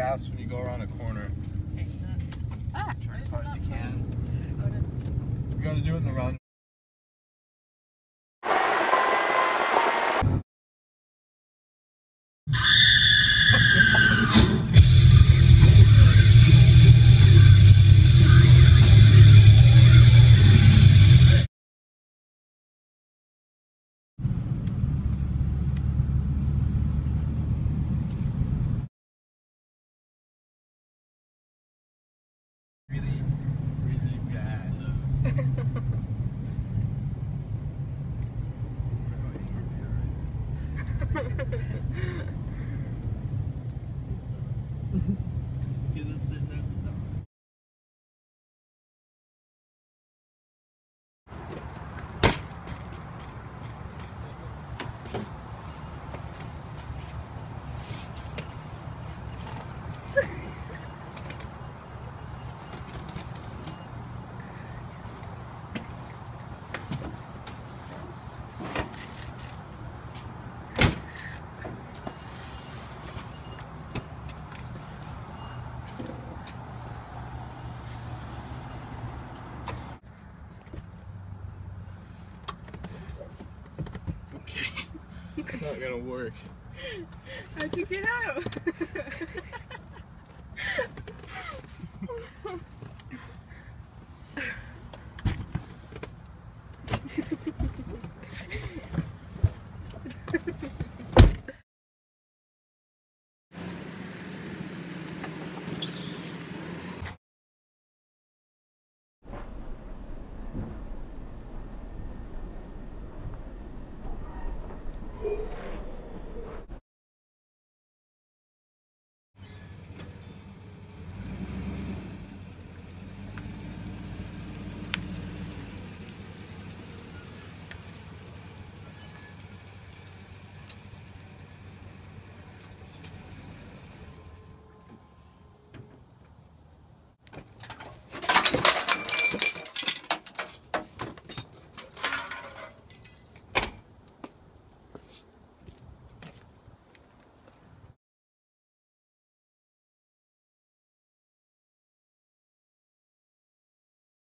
gas when you go around a corner. Okay. Turn as hard as you can. Oh, it is. You gotta do it in the round. Really, really bad. He's just sitting there. Okay. It's not gonna work. How'd you get out?